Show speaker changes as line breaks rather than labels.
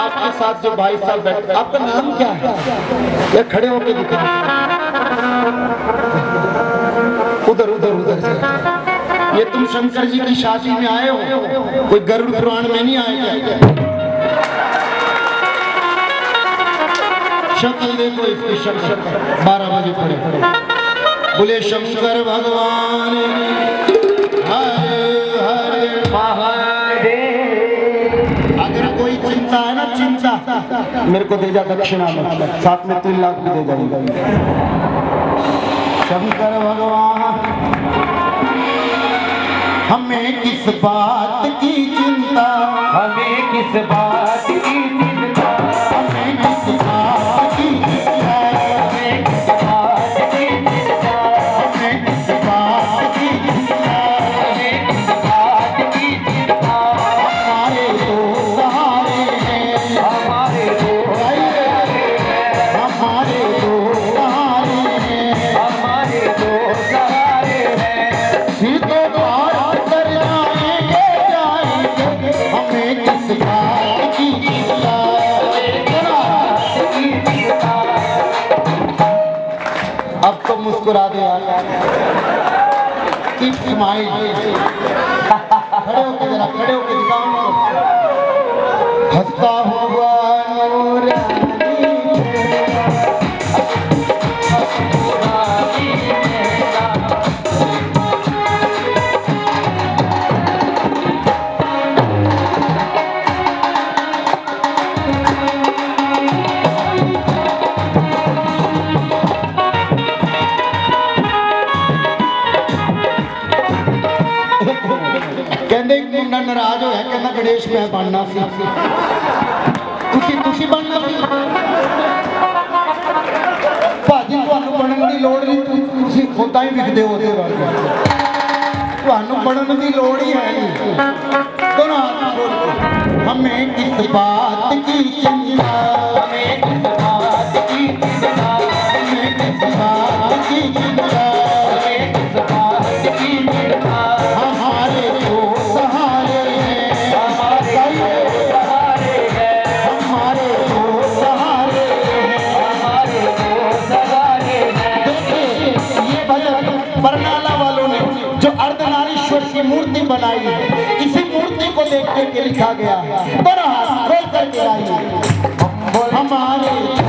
आपके साथ जो भाई साहब बैठे, आपका नाम क्या है? ये खड़े होके दिखा, उधर उधर उधर से। ये तुम शंकर जी की शादी में आए हो, कोई गरुड़ पुराण में नहीं आए क्या? शक्ल देखो इसकी, शंकर 12 बजे पड़े। बोले शंकर भगवान हरे हरे महादेव। अगर कोई चिंता है ना, चिंता मेरे को दे जा दक्षिणा में, साथ में 3 लाख भी दे जाएंगे। शंकर भगवान हमें किस बात की चिंता,
हमें किस बात की चिंता,
हमें किस बात की चिंता,
हमें किस बात की चिंता,
हमें किस बात की चिंता,
हमें किस बात की चिंता।
हमारे दो सहारे हैं,
हमारे दो सहारे हैं,
हमारे दो सहारे हैं,
हमारे दो सहारे हैं।
सीधे पार कर जाएंगे जाएंगे, हमें किस बात की चिंता। अब तो मुस्कुरा दे यार, कीप स्माइल। खड़े होके जरा, खड़े होके दिखाओ उनको। हंसता हुआ कहते मुंडा नाराज होया, कहना गणेश मैं बनना सी, तुसी बनना सी भाजी, तुहानू बनन दी लोड़ नहीं, तुसी खुदा ही विकदे हो ओदे वर्गे, तुहानू बनन दी लोड़ ही है नहीं। दोनों हाथ बोल के, हमें किस बात की चिंता,
हमें किस बात की चिंता,
हमें किस बात की चिंता,
हमें किस बात की चिंता।
हमारे दो सहारे हैं,
हमारे दो सहारे हैं,
हमारे दो सहारे हैं।
हमारे दो सहारे हैं।
देखिए ये भजन बरनाला वालों ने जो अर्धनारीश्वर की मूर्ति बनाई है, इसी मूर्ति को देख के लिखा गया है। दोनों हाथ खोल करके आइए। हमारे